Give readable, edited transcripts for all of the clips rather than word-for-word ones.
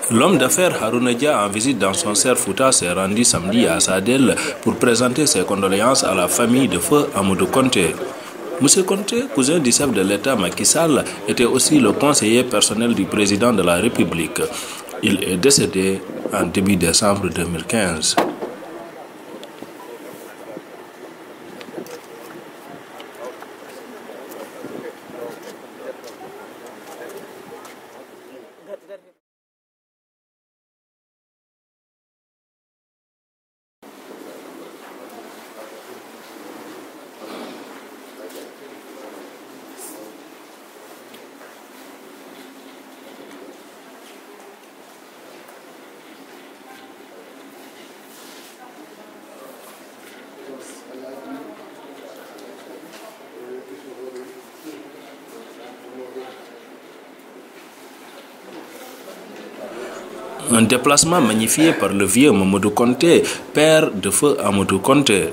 L'homme d'affaires Harouna Dia, en visite dans son cerf Fouta, s'est rendu samedi à Sadel pour présenter ses condoléances à la famille de feu Amadou Konté. M. Konté, cousin du chef de l'État Macky Sall, était aussi le conseiller personnel du président de la République. Il est décédé en début décembre 2015. Un déplacement magnifié par le vieux Mamadou Konté, père de feu Amadou Konté.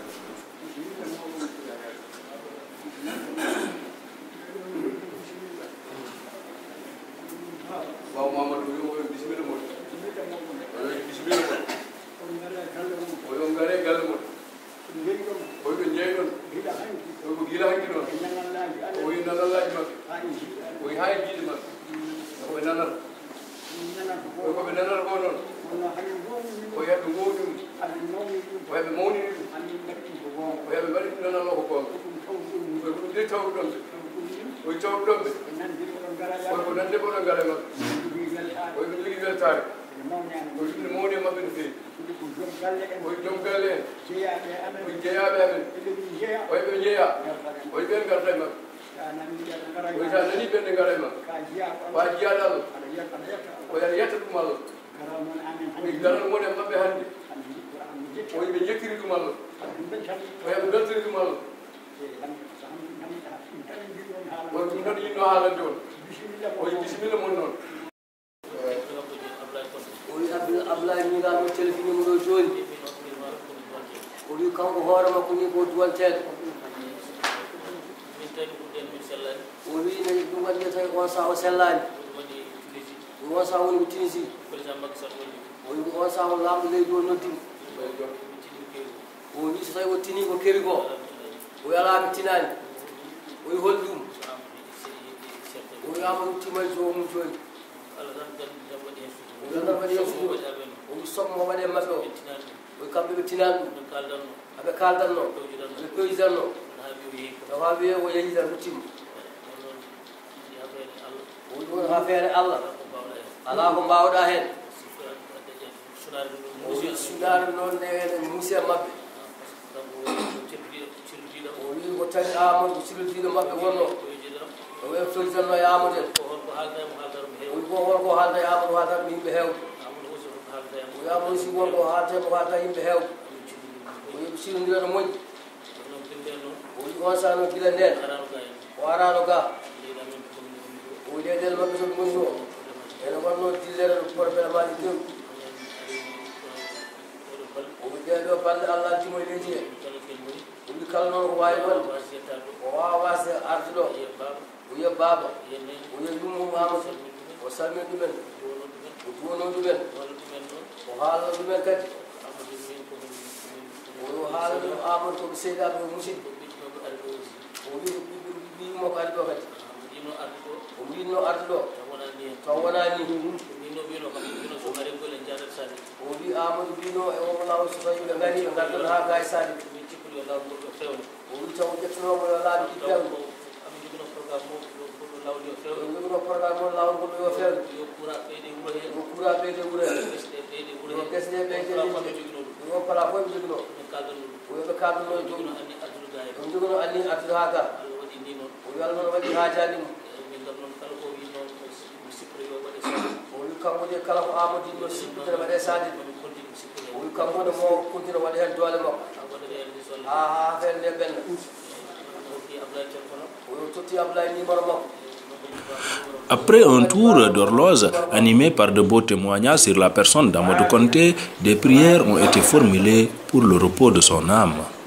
Après un tour d'horloge animé par de beaux témoignages sur la personne d'Amadou Konté, des prières ont été formulées pour le repos de son âme.